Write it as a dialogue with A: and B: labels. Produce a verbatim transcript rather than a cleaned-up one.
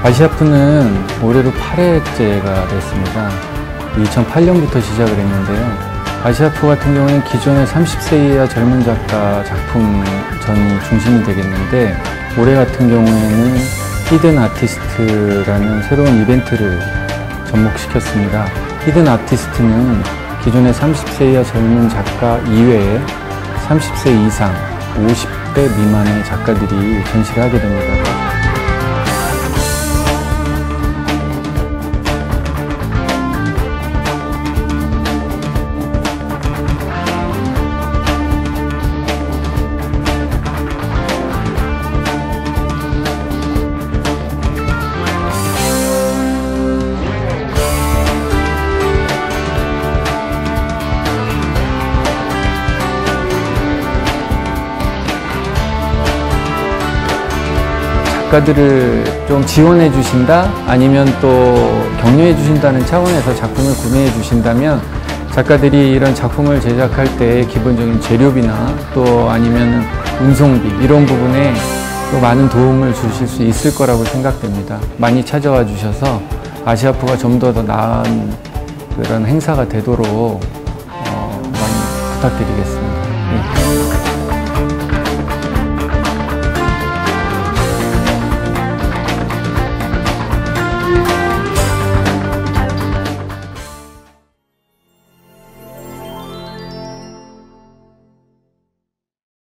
A: 아시아프는 올해로 팔 회째가 됐습니다. 이천팔 년부터 시작을 했는데요. 아시아프 같은 경우는 기존의 삼십 세 이하 젊은 작가 작품전이 중심이 되겠는데, 올해 같은 경우에는 히든 아티스트라는 새로운 이벤트를 접목시켰습니다. 히든 아티스트는 기존의 삼십 세 이하 젊은 작가 이외에 삼십 세 이상, 오십 대 미만의 작가들이 전시를 하게 됩니다. 작가들을 좀 지원해 주신다, 아니면 또 격려해 주신다는 차원에서 작품을 구매해 주신다면, 작가들이 이런 작품을 제작할 때 기본적인 재료비나 또 아니면 운송비 이런 부분에 또 많은 도움을 주실 수 있을 거라고 생각됩니다. 많이 찾아와 주셔서 아시아프가 좀 더 더 나은 그런 행사가 되도록 어, 많이 부탁드리겠습니다. 네.